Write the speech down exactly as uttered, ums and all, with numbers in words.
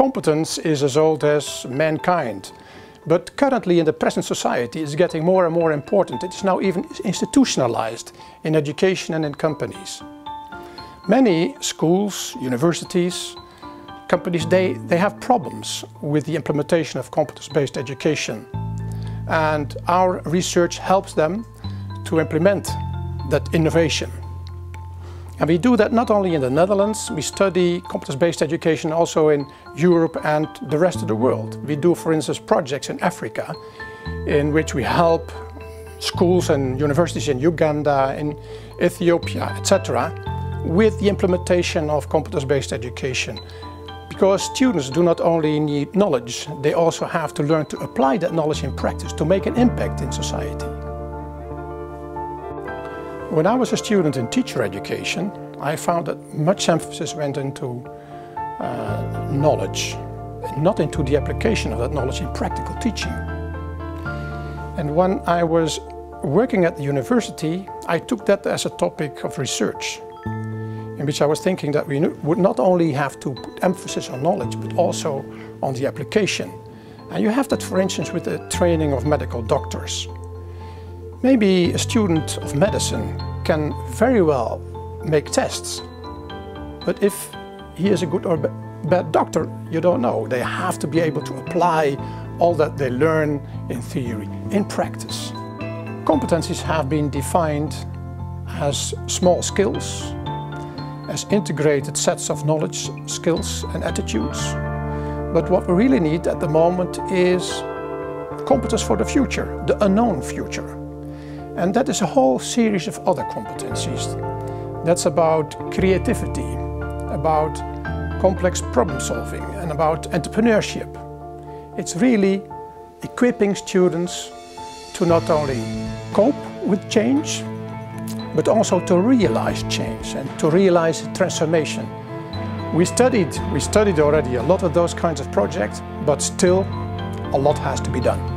Competence is as old as mankind, but currently in the present society it's getting more and more important. It is now even institutionalized in education and in companies. Many schools, universities, companies, they, they have problems with the implementation of competence-based education. And our research helps them to implement that innovation. And we do that not only in the Netherlands, we study competence-based education also in Europe and the rest of the world. We do, for instance, projects in Africa in which we help schools and universities in Uganda, in Ethiopia, et cetera, with the implementation of competence-based education. Because students do not only need knowledge, they also have to learn to apply that knowledge in practice to make an impact in society. When I was a student in teacher education, I found that much emphasis went into uh, knowledge, not into the application of that knowledge in practical teaching. And when I was working at the university, I took that as a topic of research, in which I was thinking that we would not only have to put emphasis on knowledge, but also on the application. And you have that, for instance, with the training of medical doctors. Maybe a student of medicine can very well make tests, but if he is a good or bad doctor, you don't know. They have to be able to apply all that they learn in theory, in practice. Competencies have been defined as small skills, as integrated sets of knowledge, skills and attitudes. But what we really need at the moment is competence for the future, the unknown future. And that is a whole series of other competencies. That's about creativity, about complex problem solving and about entrepreneurship. It's really equipping students to not only cope with change, but also to realize change and to realize transformation. We studied, we studied already a lot of those kinds of projects, but still a lot has to be done.